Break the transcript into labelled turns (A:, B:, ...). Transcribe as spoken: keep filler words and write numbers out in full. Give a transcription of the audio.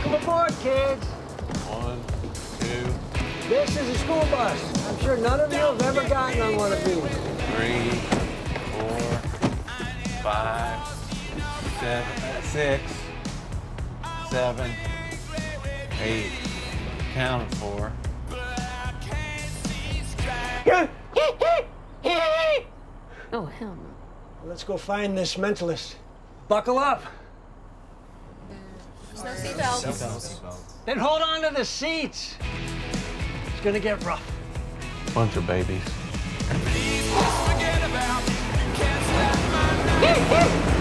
A: Welcome aboard, kids.
B: One, two.
A: This is a school bus. I'm sure none of you have ever gotten on one of these.
B: Three, four, five, seven, six, seven, eight. Counted for.
C: Oh, hell no.
A: Let's go find this mentalist. Buckle up.
C: There's no seatbelts.
A: Then hold on to the seats. It's gonna get rough.
B: Bunch of babies.
C: Woo, woo.